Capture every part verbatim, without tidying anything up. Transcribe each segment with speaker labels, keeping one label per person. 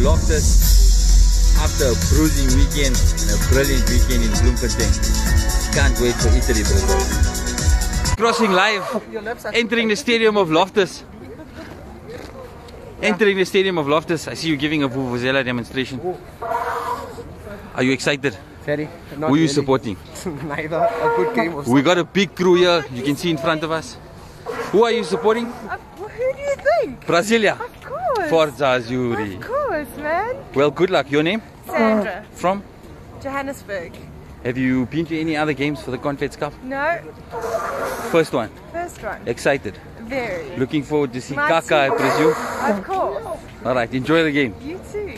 Speaker 1: Loftus after a bruising weekend and a brilliant weekend in Bloemfontein. Can't wait for Italy, Brazil. Crossing live, entering the stadium of Loftus. Entering the stadium of Loftus. I see you giving a Vuvuzela demonstration. Are you excited?
Speaker 2: Very.
Speaker 1: Who are you really supporting?
Speaker 2: Neither. A good game of
Speaker 1: We got a big crew here, you can see in front of us. Who are you supporting?
Speaker 3: Uh, who do you think?
Speaker 1: Brasilia.
Speaker 3: Of course.
Speaker 1: Forza Azzurri.
Speaker 3: Of course, man.
Speaker 1: Well, good luck. Your name?
Speaker 3: Sandra.
Speaker 1: From?
Speaker 3: Johannesburg.
Speaker 1: Have you been to any other games for the Confeds Cup?
Speaker 3: No.
Speaker 1: First one.
Speaker 3: First one.
Speaker 1: Excited?
Speaker 3: Very.
Speaker 1: Looking forward to see
Speaker 3: My
Speaker 1: Kaka, I
Speaker 3: team.
Speaker 1: presume?
Speaker 3: Of course.
Speaker 1: Alright, enjoy the game.
Speaker 3: You too.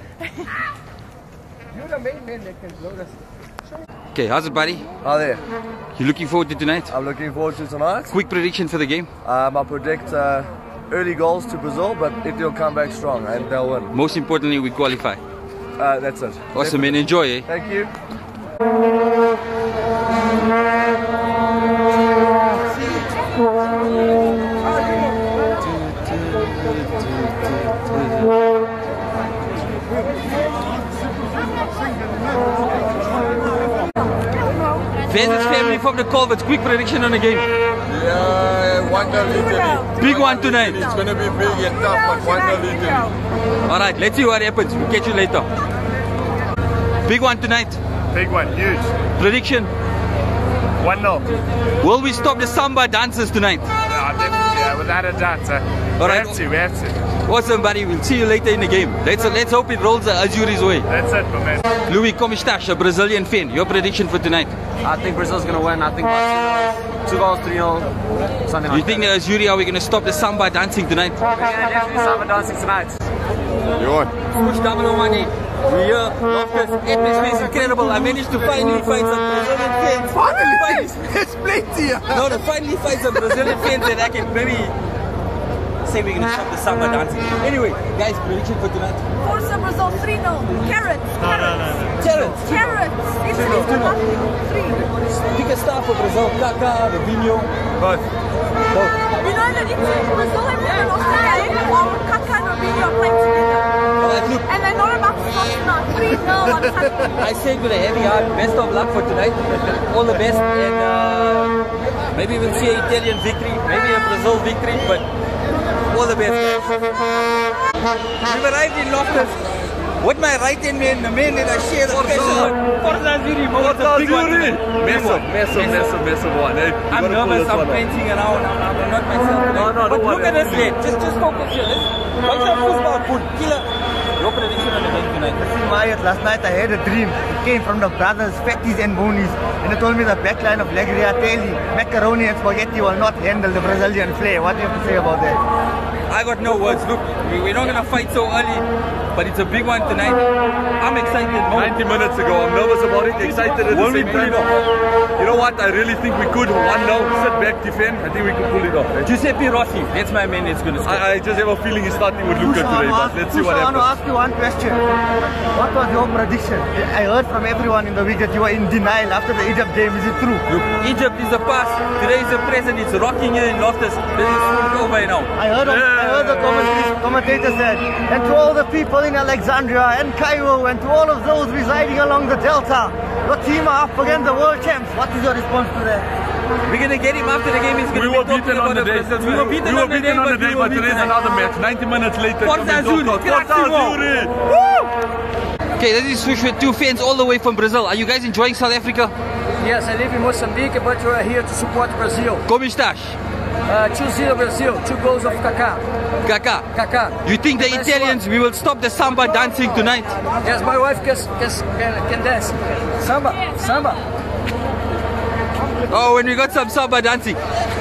Speaker 2: You're the main man that can blow us.
Speaker 1: Okay, how's it, buddy?
Speaker 4: Hi there.
Speaker 1: You looking forward to tonight?
Speaker 4: I'm looking forward to tonight.
Speaker 1: Quick prediction for the game.
Speaker 4: Um, I predict uh, early goals to Brazil, but Italy will come back strong and they'll win.
Speaker 1: Most importantly, we qualify.
Speaker 4: Uh, that's it.
Speaker 1: Awesome, man. Enjoy, eh?
Speaker 4: Thank you.
Speaker 1: Fans' family from the Culverts. Quick prediction on the game.
Speaker 4: Yeah, one nil Italy.
Speaker 1: Big one tonight.
Speaker 4: It's going to be big and tough, but one nil Italy.
Speaker 1: Alright, let's see what happens. We'll catch you later. Big one tonight.
Speaker 5: Big one, huge.
Speaker 1: Prediction.
Speaker 5: one nil.
Speaker 1: Will we stop the samba dancers tonight?
Speaker 5: Yeah, definitely, yeah, without a doubt. Uh, we
Speaker 1: Alright.
Speaker 5: have to, we have to.
Speaker 1: Awesome, buddy. We'll see you later in the game. Let's let's hope it rolls the Azzurri's way.
Speaker 5: That's it, my man.
Speaker 1: Louis Comistash, a Brazilian fan. Your prediction for tonight?
Speaker 2: I think Brazil's going to win. I think two goals, three nil, something like
Speaker 1: You think the Azzurri, are we going to stop the samba dancing tonight?
Speaker 2: that. We're going to definitely samba dancing tonight.
Speaker 4: You won.
Speaker 1: Push double oh one eight. We're here, Loftus. Atmosphere is incredible. I managed to finally find some Brazilian fans. Finally!
Speaker 4: There's plenty.
Speaker 1: No, to finally find some Brazilian fans that I can maybe say we're going to stop the samba dancing. Anyway, guys, prediction for tonight?
Speaker 3: Forza Brazil three nil. Carrots. Carrots.
Speaker 1: Terrence,
Speaker 3: Carrots. Italy's the one. Three.
Speaker 1: pick a star for Brazil. Kaka, Robinho.
Speaker 4: Both.
Speaker 1: Both.
Speaker 3: You know that Italy, Brazil have never lost a game while Kaka and Robinho are playing together.
Speaker 1: Alright, look.
Speaker 3: And they're not about to stop tonight. three nil on Saturday.
Speaker 1: I said with a heavy heart, best of luck for tonight. All the best, and uh, maybe we'll see an Italian victory, maybe a Brazil victory, but all the best, guys. We've arrived in Loftus with my right hand man, the man that I share the passion with. Forza Azzurri, Forza Azzurri!
Speaker 4: Massive, massive, massive, massive one. Eh? You
Speaker 1: I'm
Speaker 4: gotta pull
Speaker 1: nervous,
Speaker 4: this
Speaker 1: I'm
Speaker 4: one off.
Speaker 1: prancing around, I'm, I'm not myself.
Speaker 4: No, no,
Speaker 1: but
Speaker 4: don't
Speaker 1: look
Speaker 4: worry.
Speaker 1: at this, man. Just, just focus here. What's your football food? Killer. Your prediction on the game tonight?
Speaker 6: Quiet. Last night I had a dream. It came from the brothers, Fatties and Bonies, and they told me the backline of Legriatelli, macaroni and spaghetti will not handle the Brazilian flair. What do you have to say about that?
Speaker 1: I got no words. Look, we- we're not gonna fight so early, but it's a big one tonight. I'm excited. Mo.
Speaker 4: ninety minutes ago, I'm nervous about it, excited at the
Speaker 1: Will we
Speaker 4: same
Speaker 1: pull
Speaker 4: time.
Speaker 1: it off?
Speaker 4: You know what? I really think we could. one nil, sit back, defend. I think we could pull it off. Eh?
Speaker 1: Giuseppe Rossi, that's my man that's gonna score.
Speaker 4: I, I just have a feeling he's starting with Luca today, but let's see what
Speaker 6: I want to
Speaker 4: happens.
Speaker 6: ask you one question. What was your prediction? I heard from everyone in the week that you were in denial after the Egypt game. Is it true?
Speaker 1: Look, Egypt is the past, today is the present, it's rocking here in Loftus. This is over now.
Speaker 6: I heard, of, I heard the commentators, commentators said, and to all the people in Alexandria and Cairo and to all of those residing along the Delta, your team are up against the world champs. What is your response to that?
Speaker 1: We're gonna get him after the game. He's gonna
Speaker 4: We
Speaker 1: be
Speaker 4: were
Speaker 1: talking
Speaker 4: beaten
Speaker 1: about
Speaker 4: on the day.
Speaker 1: Brazil. We were beaten
Speaker 4: we
Speaker 1: on
Speaker 4: were
Speaker 1: the day,
Speaker 4: beaten on the day,
Speaker 1: we will
Speaker 4: but
Speaker 1: beat
Speaker 4: today's
Speaker 1: tonight.
Speaker 4: another match. ninety minutes later.
Speaker 1: Forza
Speaker 4: comes
Speaker 1: Azzurri,
Speaker 4: knockout.
Speaker 1: grazie
Speaker 4: Forza
Speaker 1: mo.
Speaker 4: Azzurri.
Speaker 1: Okay, this is Sush with two fans all the way from Brazil. Are you guys enjoying South Africa?
Speaker 2: Yes, I live in Mozambique, but we're here to support Brazil.
Speaker 1: Como estás?
Speaker 2: Uh, two zero Brazil, two goals of Kaká.
Speaker 1: Kaka,
Speaker 2: Kaká.
Speaker 1: you think the
Speaker 2: Best
Speaker 1: Italians, we will stop the samba dancing tonight?
Speaker 2: Yes, my wife can, can, can dance. Samba, samba.
Speaker 1: Oh, when we got some samba dancing.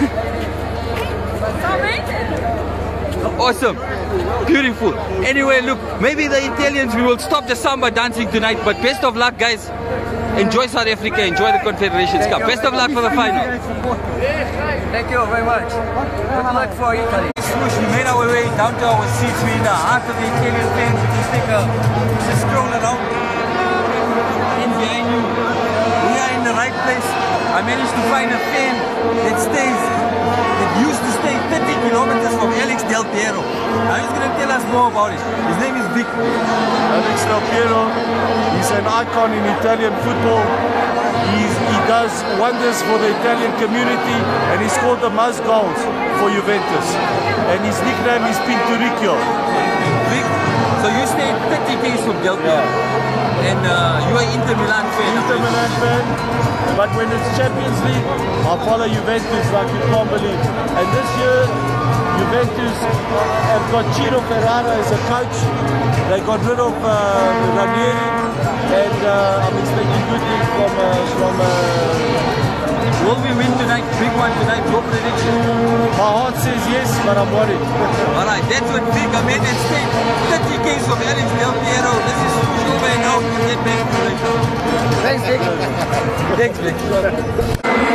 Speaker 1: Awesome. Beautiful. Anyway, look, maybe the Italians, we will stop the samba dancing tonight, but best of luck, guys. Enjoy South Africa, enjoy the Confederations Cup. Best of luck for the final.
Speaker 2: Thank you very much. Good luck for Italy.
Speaker 1: Swoosh, we made our way down to our seats. We're in the heart of the Italian fans. We just take a, just stroll around. In behind you, we are in the right place. I managed to find a fan that stays, that used to stay thirty kilometers from Alex Del Piero. Now he's going to tell us more about it. His name is Vic.
Speaker 7: Alex Del Piero, he's an icon in Italian football. He's, he does wonders for the Italian community, and he scored the most goals for Juventus. And his nickname is Pinturicchio.
Speaker 1: Vic, so you stayed thirty days from Del Piero, yeah. And uh, you are Inter Milan fan.
Speaker 7: Inter Milan fan, but when it's Champions League, I follow Juventus like you can't believe. And this year, Juventus have got Ciro Ferrara as a coach. They got rid of uh, Ranieri, and uh, I'm expecting good things from uh, from. Uh,
Speaker 1: Will we win tonight? Big one tonight. Your prediction?
Speaker 7: My heart says yes, but I'm worried.
Speaker 1: All right, that's what Vic Amendment State. thirty Ks of Alex Del Piero. This is over and out. We'll get back to it.
Speaker 6: Thanks, Vic.
Speaker 1: Thanks, Vic.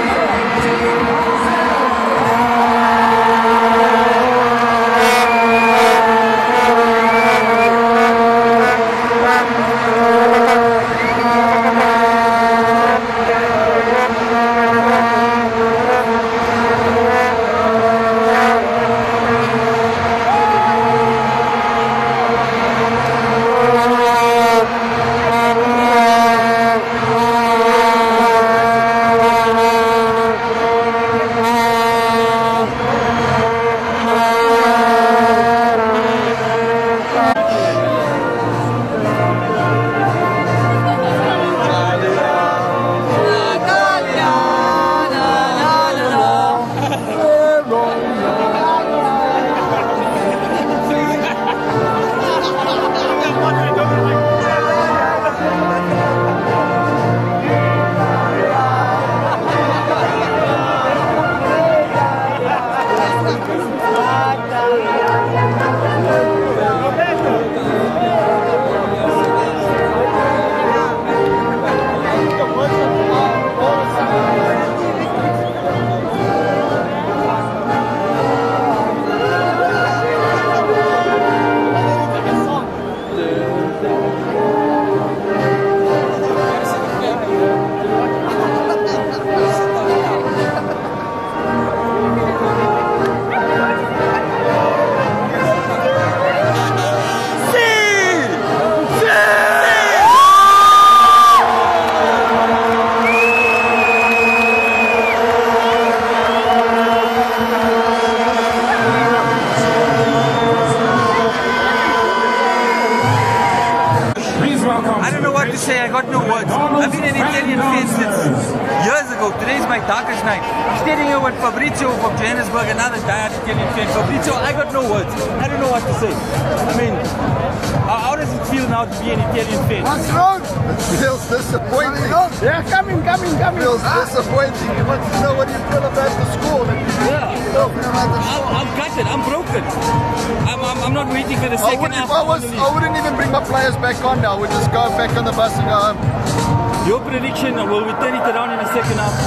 Speaker 1: Say I got no words. I've been an Italian fan since years ago. Today's my darkest night. I'm standing here with Fabrizio from Johannesburg, another diehard Italian fan. Fabrizio, I got no words. I don't know what to say. I mean, how, how does it feel now to be an Italian fan?
Speaker 8: What's wrong? It feels disappointing.
Speaker 6: Yeah, coming, coming, coming.
Speaker 8: It feels disappointing. You want to know what you feel about the school.
Speaker 1: Yeah. I'm, I'm gutted. I'm broken. I'm, I'm, I'm not waiting for the second half.
Speaker 8: If I, was, I wouldn't even bring my players back on now. We'd just go back on the bus and go home.
Speaker 1: Your prediction, will we turn it around in the second half?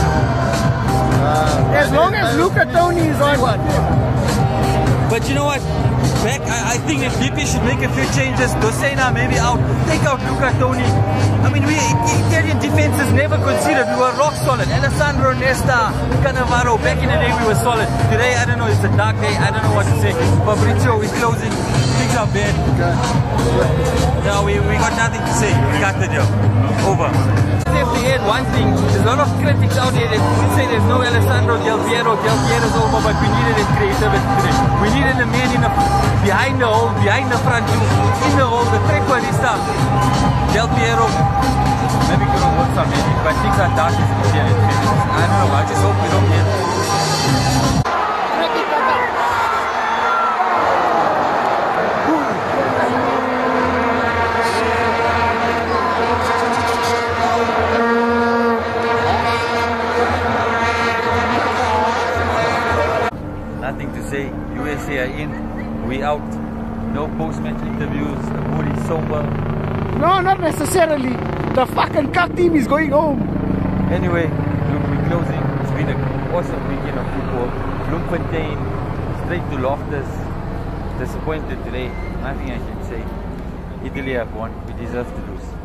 Speaker 6: Uh, as long as Luca Toni is on.
Speaker 1: But you know what? Back, I, I think if D P should make a few changes. Dossena maybe out. Take out Luca Toni. I mean, we Italian defenses never conceded. We were rock solid. Alessandro Nesta, Cannavaro. Back in the day, we were solid. Today, I don't know. It's a dark day. I don't know what to say. Fabrizio is closing. Things are bad. No, we, we got nothing to say. We got the job. Over. Safety add one thing. There's a lot of critics out there that say there's no Alessandro Del Piero. Del Piero's over, but we needed a creativity today. We needed a man in the, behind the hole, behind the front, in the hole, the trequartista. Del Piero. Maybe could have worked some maybe, but things are dark as Italian fans. I don't know. I just hope we don't get. Nothing to say. U S A are in, we out. No post-match interviews. The mood is somber.
Speaker 6: No, not necessarily. The fucking cup team is going home.
Speaker 1: Anyway, look, we're closing. It's been an awesome weekend of football. Bloemfontein, straight to Loftus. Disappointed today. Nothing I can say. Italy have won. We deserve to lose.